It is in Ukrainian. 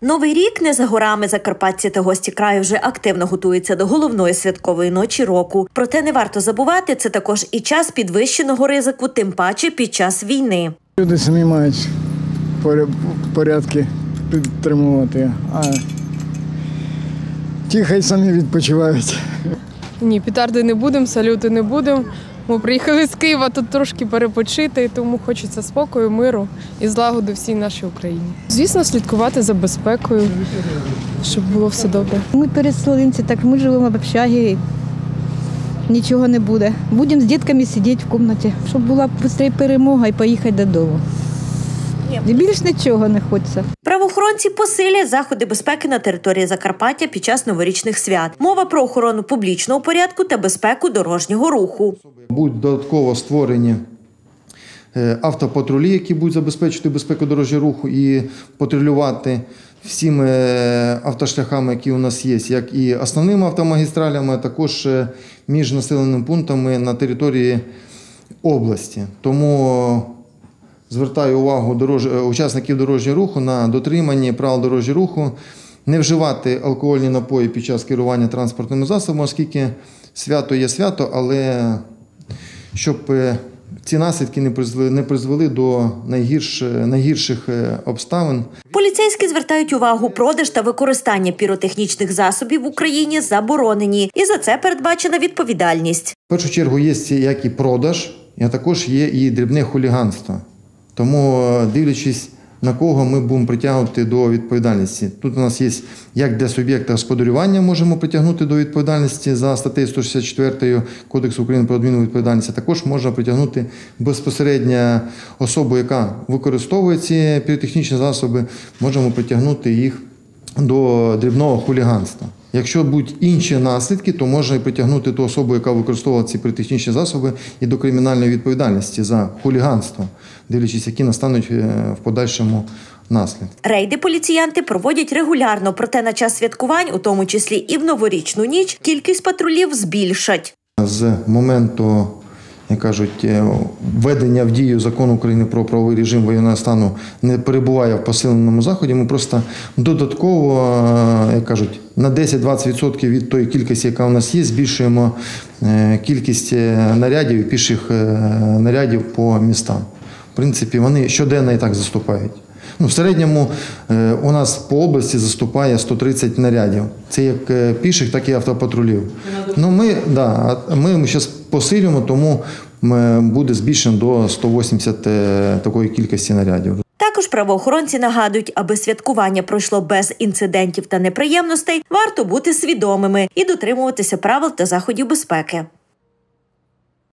Новий рік не за горами. Закарпатці та гості краю вже активно готуються до головної святкової ночі року. Проте не варто забувати, це також і час підвищеного ризику, тим паче під час війни. Люди самі мають порядки підтримувати, а ті хай самі відпочивають. Ні, петарди не будемо, салюти не будемо. Ми приїхали з Києва тут трошки перепочити, тому хочеться спокою, миру і злагоди всій нашій Україні. Звісно, слідкувати за безпекою, щоб було все добре. Ми переселенці, так ми живемо в общагі, нічого не буде. Будемо з дітками сидіти в кімнаті, щоб була швидше перемога і поїхати додому. І більш нічого не хочеться. Правоохоронці посилять заходи безпеки на території Закарпаття під час новорічних свят. Мова про охорону публічного порядку та безпеку дорожнього руху. Будуть додатково створені автопатрулі, які будуть забезпечити безпеку дорожнього руху і патрулювати всіми автошляхами, які у нас є, як і основними автомагістралями, а також між населеними пунктами на території області. Тому звертаю увагу учасників дорожнього руху на дотримання правил дорожнього руху, не вживати алкогольні напої під час керування транспортними засобами, оскільки свято є свято, але щоб ці наслідки не призвели до найгірших обставин. Поліцейські звертають увагу, продаж та використання піротехнічних засобів в Україні заборонені. І за це передбачена відповідальність. В першу чергу є як і продаж, а також є і дрібне хуліганство. Тому, дивлячись, на кого ми будемо притягувати до відповідальності. Тут у нас є, як для суб'єкта господарювання можемо притягнути до відповідальності за статтею 164 Кодексу України про адміністративну відповідальність, а також можна притягнути безпосередньо особу, яка використовує ці піротехнічні засоби, можемо притягнути їх до дрібного хуліганства. Якщо будуть інші наслідки, то можна і притягнути ту особу, яка використовувала ці піротехнічні засоби, і до кримінальної відповідальності за хуліганство, дивлячись, які настануть в подальшому наслідки. Рейди поліціянти проводять регулярно, проте на час святкувань, у тому числі і в новорічну ніч, кількість патрулів збільшать. З моменту, як кажуть, введення в дію Закону України про правовий режим воєнного стану не перебуває в посиленому заході. Ми просто додатково, як кажуть, на 10-20% від тої кількості, яка у нас є, збільшуємо кількість нарядів, піших нарядів по містам. В принципі, вони щоденно і так заступають. В середньому у нас по області заступає 130 нарядів. Це як піших, так і автопатрулів. Ми зараз посилюємо, тому буде збільшено до 180 такої кількості нарядів. Також правоохоронці нагадують, аби святкування пройшло без інцидентів та неприємностей, варто бути свідомими і дотримуватися правил та заходів безпеки.